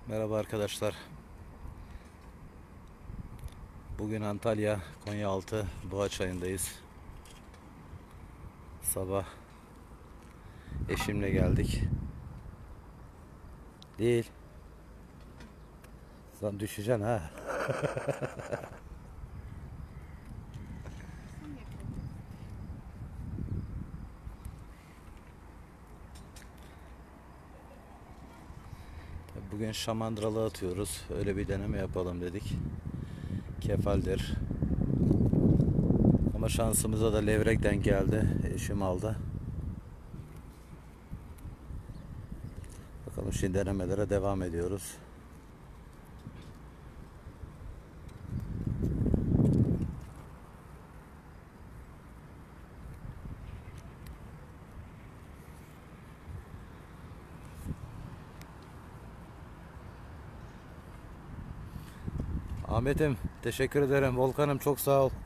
Merhaba arkadaşlar. Bugün Antalya Konyaaltı Boğaçayı'ndayız. Sabah eşimle geldik. Değil. Sen düşeceksin ha. Bugün şamandıralı atıyoruz. Öyle bir deneme yapalım dedik. Kefaldir. Ama şansımıza da levrek denk geldi. Eşim aldı. Bakalım şimdi denemelere devam ediyoruz. Ahmet'im teşekkür ederim. Volkan'ım çok sağ ol.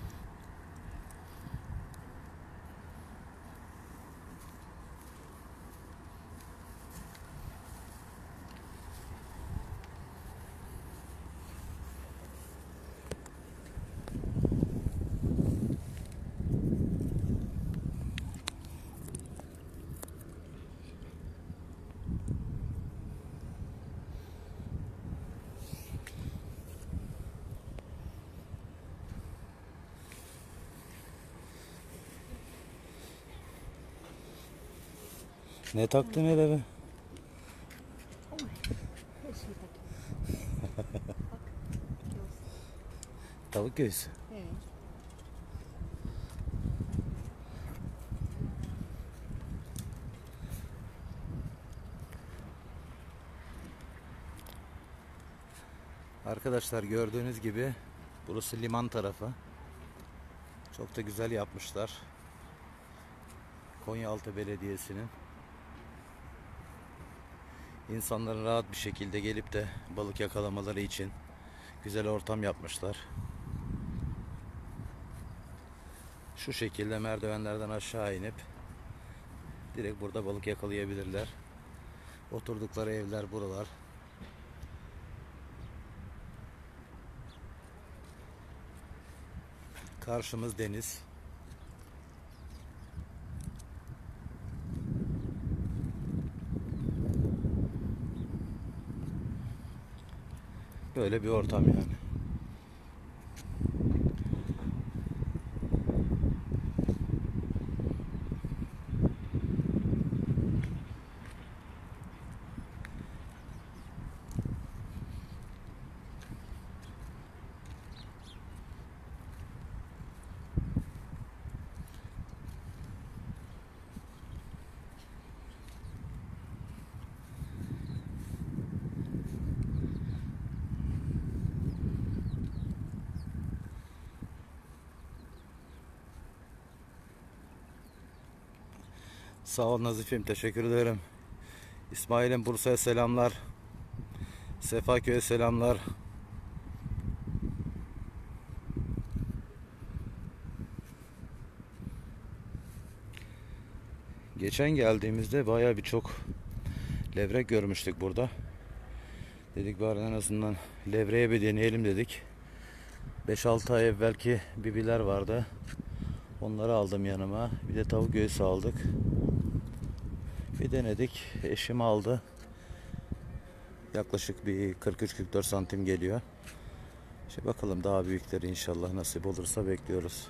Ne taktın hele be? Her şeyi takayım. Bak. Göz. Tavuk göğsü. Evet. Arkadaşlar gördüğünüz gibi burası liman tarafı. Çok da güzel yapmışlar. Konyaaltı Belediyesi'nin. İnsanların rahat bir şekilde gelip de balık yakalamaları için güzel ortam yapmışlar. Şu şekilde merdivenlerden aşağı inip direkt burada balık yakalayabilirler. Oturdukları evler buralar. Karşımız deniz. Böyle bir ortam yani. Sağ ol Nazif'im, teşekkür ederim. İsmail'im Bursa'ya selamlar. Sefaköy'e selamlar. Geçen geldiğimizde bayağı birçok levrek görmüştük burada. Dedik bari en azından levreye bir deneyelim dedik. 5-6 ay evvelki bibiler vardı. Onları aldım yanıma. Bir de tavuk göğsü aldık. Bir denedik. Eşim aldı. Yaklaşık bir 43-44 santim geliyor. İşte bakalım daha büyükleri inşallah nasip olursa bekliyoruz.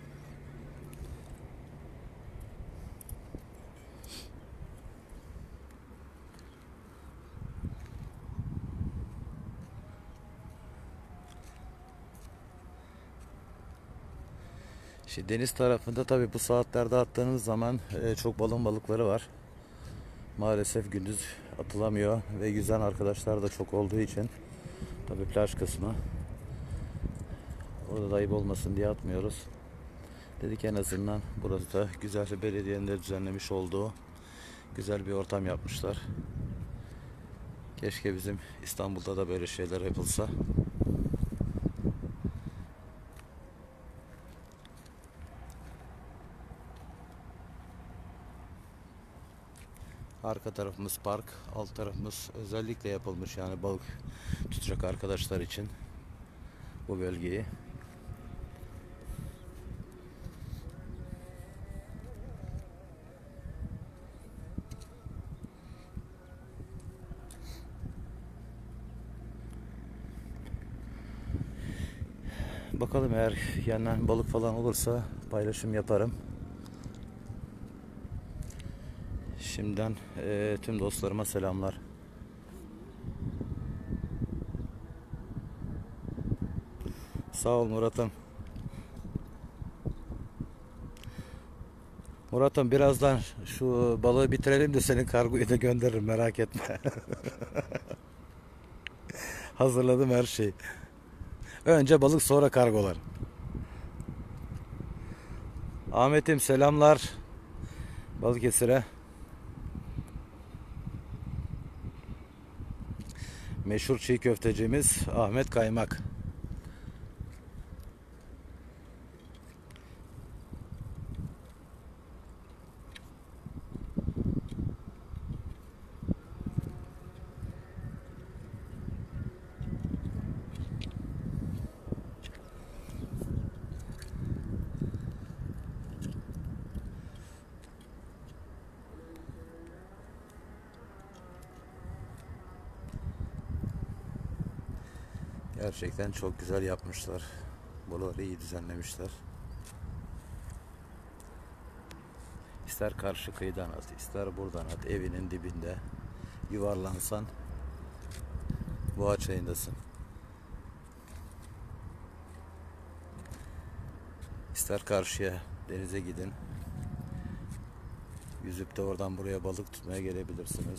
Şimdi deniz tarafında tabi bu saatlerde attığınız zaman çok balon balıkları var. Maalesef gündüz atılamıyor ve yüzen arkadaşlar da çok olduğu için tabi plaj kısmı orada da ayıp olmasın diye atmıyoruz. Dedik en azından burası da güzel, belediyenin de düzenlemiş olduğu güzel bir ortam yapmışlar. Keşke bizim İstanbul'da da böyle şeyler yapılsa. Arka tarafımız park, alt tarafımız özellikle yapılmış yani balık tutacak arkadaşlar için bu bölgeyi. Bakalım eğer yandan balık falan olursa paylaşım yaparım. Şimdiden tüm dostlarıma selamlar. Sağ ol Murat'ım. Murat'ım birazdan şu balığı bitirelim de senin kargoyu da gönderirim, merak etme. Hazırladım her şeyi. Önce balık sonra kargolar. Ahmet'im selamlar. Balıkesir'e. Meşhur çiğ köftecimiz Ahmet Kaymak. Gerçekten çok güzel yapmışlar. Buraları iyi düzenlemişler. İster karşı kıyıdan at, ister buradan at. Evinin dibinde yuvarlansan boğa çayındasın. İster karşıya denize gidin. Yüzüp de oradan buraya balık tutmaya gelebilirsiniz.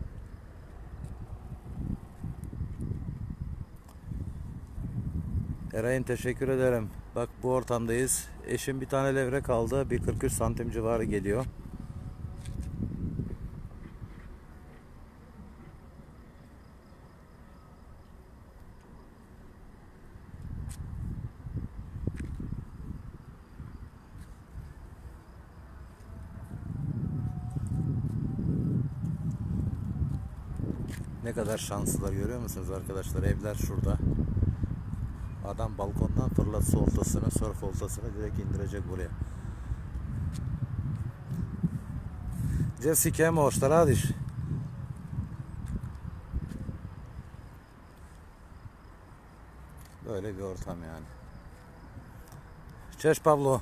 Eray'ın teşekkür ederim. Bak bu ortamdayız. Eşim bir tane levrek aldı. Bir 43 santim civarı geliyor. Ne kadar şanslılar, görüyor musunuz arkadaşlar? Evler şurada. Adam balkondan fırlatsa oltasını, surf oltasını direkt indirecek buraya. Jessica možeš radiš? Böyle bir ortam yani. Češ Pablo.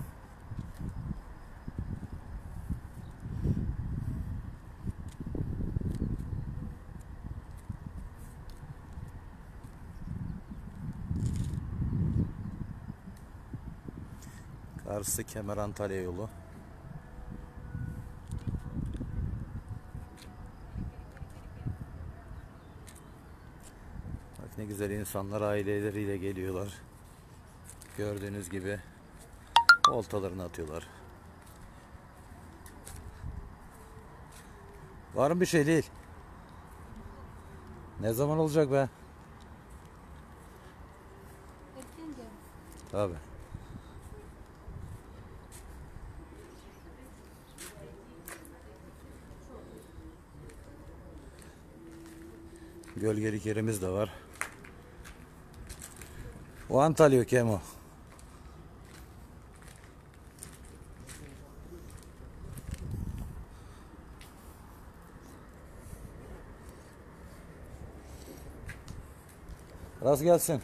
Karşısı Kemer Antalya yolu. Bak ne güzel insanlar aileleriyle geliyorlar. Gördüğünüz gibi oltalarını atıyorlar. Var mı bir şey değil? Ne zaman olacak be? Tabii. Gölgelik yerimiz de var. O Antalya Kemo. Rast gelsin.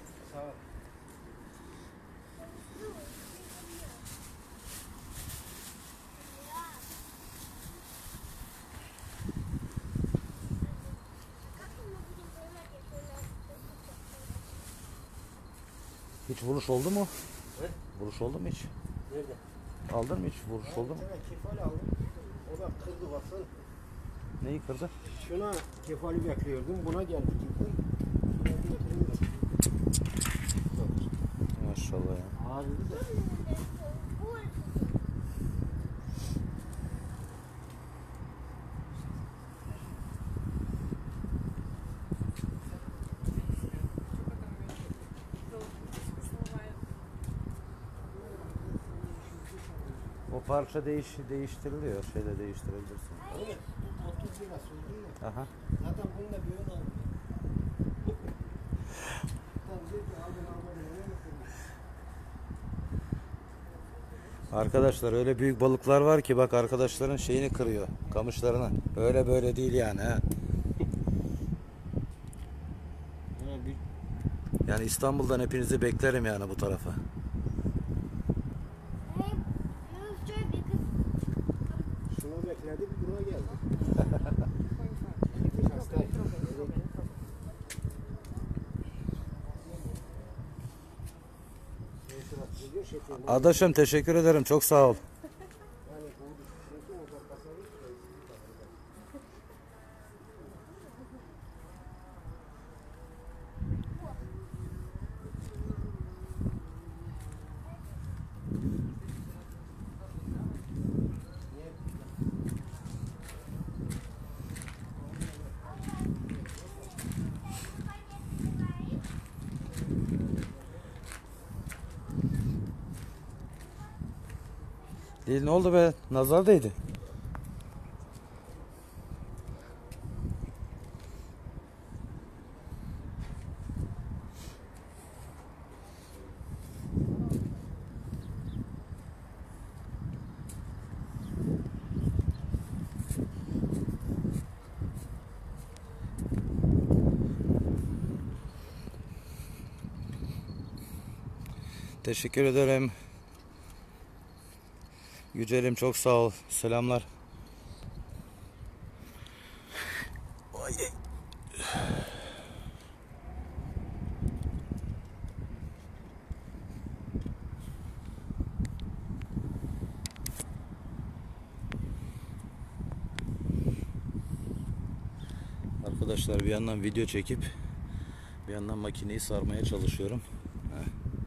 Hiç vuruş oldu mu? He? Vuruş oldu mu hiç? Nerede? Aldın mı hiç? Vuruş oldu mu? Evet, kefal aldım. O da kırdı baksana. Neyi kırdı? Şuna kefali bekliyordum. Buna geldi gitti. Maşallah ya. Ağrıdı da. O parça değiştiriliyor. Şeyle değiştirebilirsin. Öyle mi? 30 lira söyledin ya. Aha. Zaten bunu da bir ön aldım. Tam diyor ki aldın almadın öyle mi kırmış? Arkadaşlar öyle büyük balıklar var ki bak arkadaşların şeyini kırıyor. Kamışlarını. Öyle böyle değil yani ha. Yani İstanbul'dan hepinizi beklerim yani bu tarafa. Şunu bekledik buna geldik. Gitmiş hastayım. Adaşım teşekkür ederim. Çok sağ ol. Değil ne oldu be? Nazar değdi. Teşekkür ederim. Yücelim çok sağ ol. Selamlar. Ay. Arkadaşlar bir yandan video çekip bir yandan makineyi sarmaya çalışıyorum. Heh.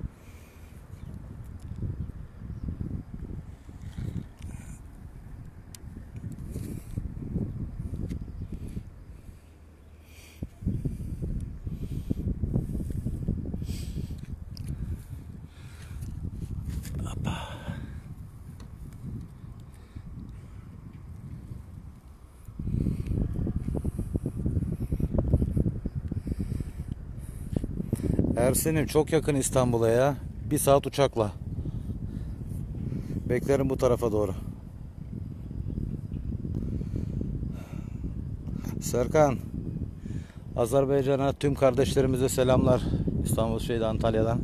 Ersin'im çok yakın İstanbul'a ya. 1 saat uçakla. Beklerim bu tarafa doğru. Serkan, Azerbaycan'a tüm kardeşlerimize selamlar. İstanbul Antalya'dan.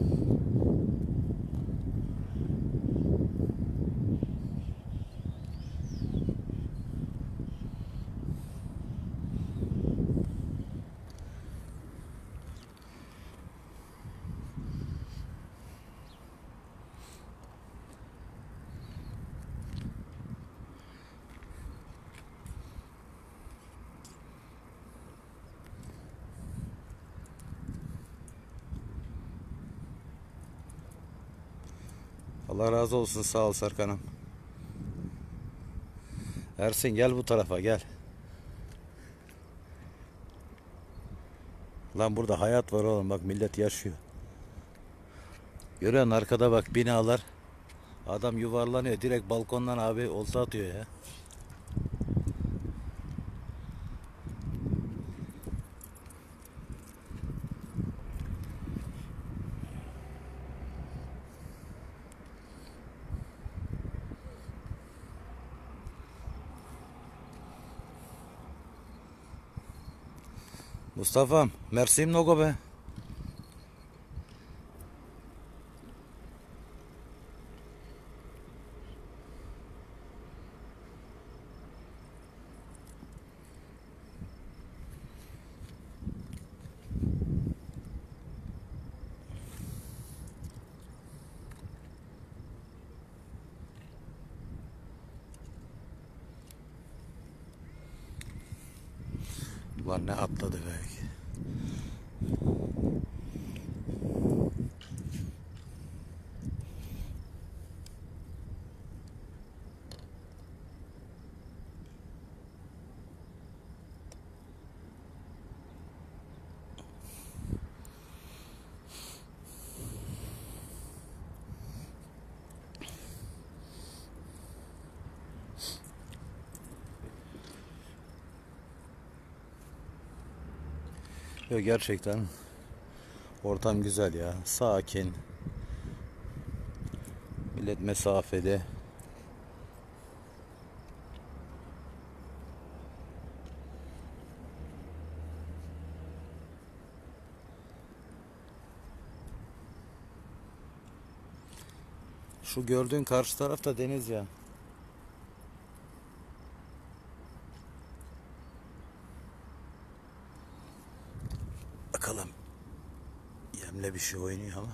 Allah razı olsun, sağ ol Serkan'ım. Ersin gel bu tarafa gel. Lan burada hayat var oğlum, bak millet yaşıyor. Görüyorsun arkada bak binalar. Adam yuvarlanıyor direkt balkondan abi olta atıyor ya. Mustafa'm, merci mnogo be. Ulan ne atladı belki. Yo, gerçekten ortam güzel ya. Sakin. Millet mesafeli. Şu gördüğün karşı tarafta deniz ya. Bakalım. Yemle bir şey oynuyor ama.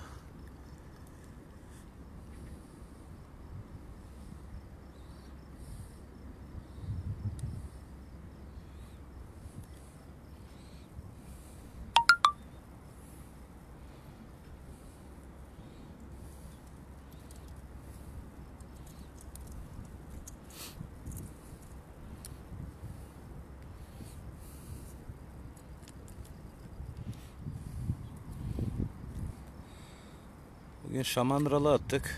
Bugün şamandıralı attık.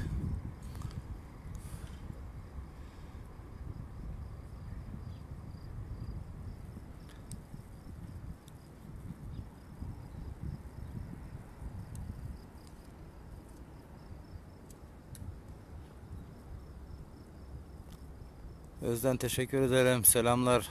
Özden teşekkür ederim. Selamlar.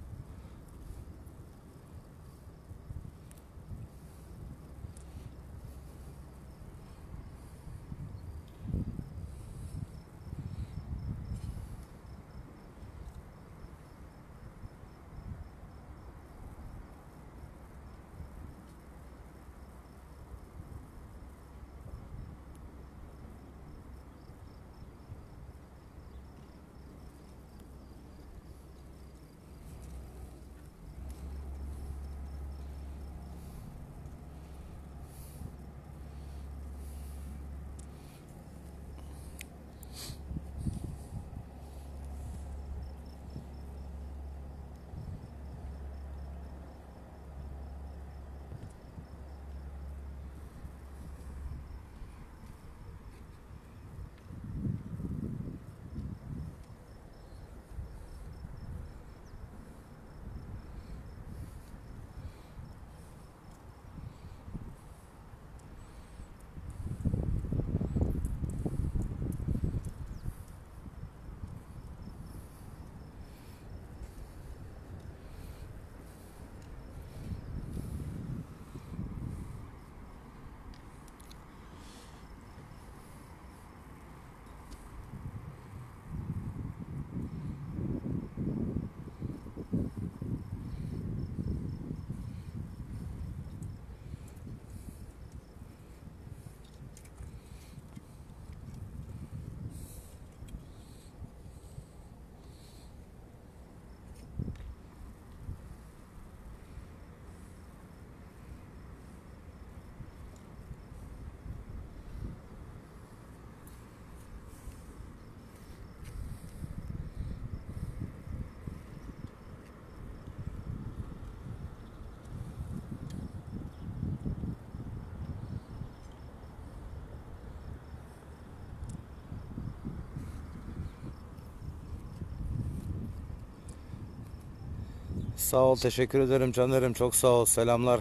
Sağ ol, teşekkür ederim canlarım. Çok sağ ol. Selamlar.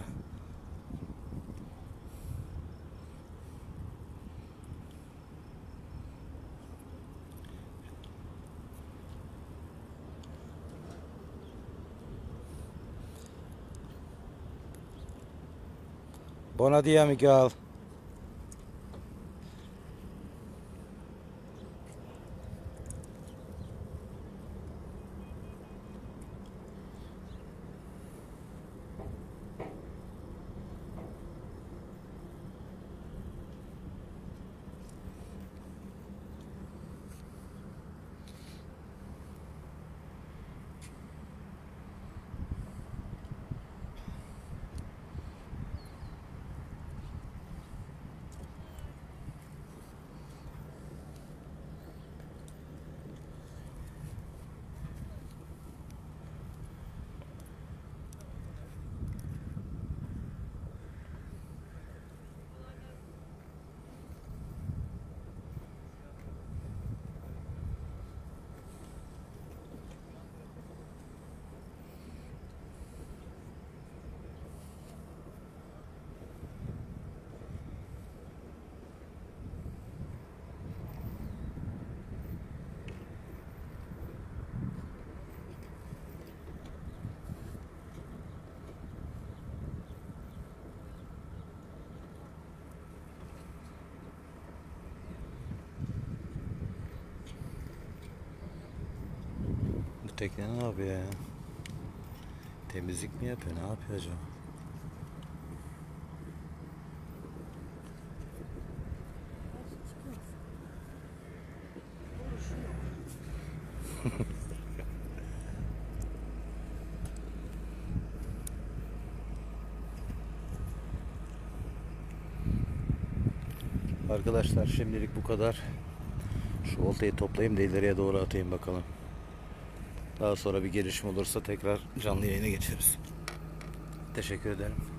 Buona dia, Miguel. Şu tekne ne yapıyor ya? Temizlik mi yapıyor? Ne yapıyor acaba? Arkadaşlar şimdilik bu kadar. Şu oltayı toplayayım da ileriye doğru atayım bakalım. Daha sonra bir gelişme olursa tekrar canlı yayına geçeriz. Teşekkür ederim.